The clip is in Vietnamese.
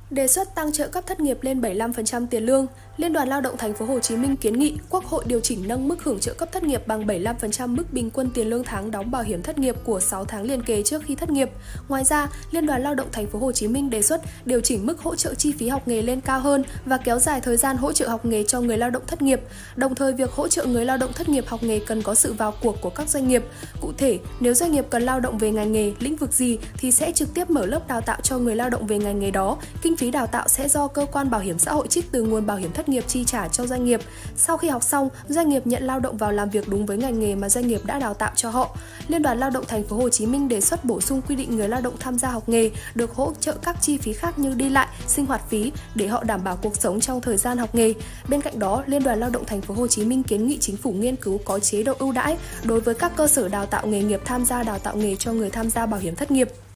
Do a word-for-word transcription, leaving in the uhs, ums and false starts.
Đề xuất tăng trợ cấp thất nghiệp lên bảy mươi lăm phần trăm tiền lương, Liên đoàn Lao động Thành phố Hồ Chí Minh kiến nghị Quốc hội điều chỉnh nâng mức hưởng trợ cấp thất nghiệp bằng bảy mươi lăm phần trăm mức bình quân tiền lương tháng đóng bảo hiểm thất nghiệp của sáu tháng liền kề trước khi thất nghiệp. Ngoài ra, Liên đoàn Lao động Thành phố Hồ Chí Minh đề xuất điều chỉnh mức hỗ trợ chi phí học nghề lên cao hơn và kéo dài thời gian hỗ trợ học nghề cho người lao động thất nghiệp. Đồng thời, việc hỗ trợ người lao động thất nghiệp học nghề cần có sự vào cuộc của các doanh nghiệp. Cụ thể, nếu doanh nghiệp cần lao động về ngành nghề, lĩnh vực gì thì sẽ trực tiếp mở lớp đào tạo cho người lao động về ngành nghề đó. Kinh phí đào tạo sẽ do cơ quan bảo hiểm xã hội trích từ nguồn bảo hiểm thất nghiệp chi trả cho doanh nghiệp. Sau khi học xong, doanh nghiệp nhận lao động vào làm việc đúng với ngành nghề mà doanh nghiệp đã đào tạo cho họ. Liên đoàn Lao động Thành phố Hồ Chí Minh đề xuất bổ sung quy định người lao động tham gia học nghề được hỗ trợ các chi phí khác như đi lại, sinh hoạt phí để họ đảm bảo cuộc sống trong thời gian học nghề. Bên cạnh đó, Liên đoàn Lao động Thành phố Hồ Chí Minh kiến nghị chính phủ nghiên cứu có chế độ ưu đãi đối với các cơ sở đào tạo nghề nghiệp tham gia đào tạo nghề cho người tham gia bảo hiểm thất nghiệp.